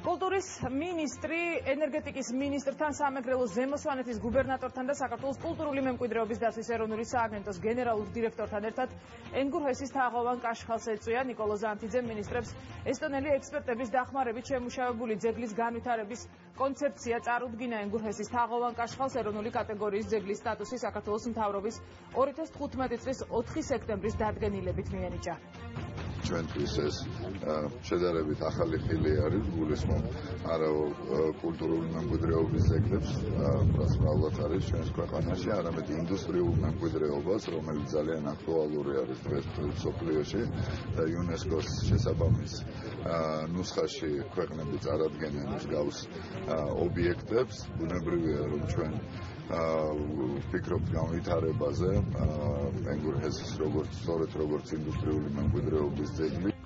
კულტურის მინისტრი, ენერგეტიკის მინისტრთან, სამეგრელო ზემოსვანეთის გუბერნატორთან და საქართველოს კულტურული მემკვიდრეობის დაცვის ეროვნული სააგენტოს გენერალურ დირექტორთან ერთად ენგურჰესის თაღოვან კაშხალს ეწვია ნიკოლო ზანთიძემ მინისტრებს ესტონელი ექსპერტების დახმარებით შემუშავებული ძეგლის განვითარების კონცეფცია წარუდგინა ენგურჰესის თაღოვან კაშხალს ეროვნული კატეგორიის ძეგლის სტატუსი საქართველოს მთავრობის 2015 წლის 4 სექტემბრის დადგენილებით მიენიჭა. ჩვენთვის ეს შედარებით ახალი ხილი არის გულისხმობ არა კულტურული მემკვიდრეობის ძეგლებს, რაც მრავლად არის ჩვენს ქვეყანაში, არამედ ინდუსტრიულ მემკვიდრეობას, რომელიც ძალიან აქტუალური არის დღეს მსოფლიოში და იუნესკოს შესაბამის ნუსხაში ქვეყნები წარადგენენ მსგავს ობიექტებს. ბუნებრივია, რომ ჩვენ ვფიქრობთ განვითარებაზე ენგურჰესის როგორც ინდუსტრიული მემკვიდრეობის ძეგლი.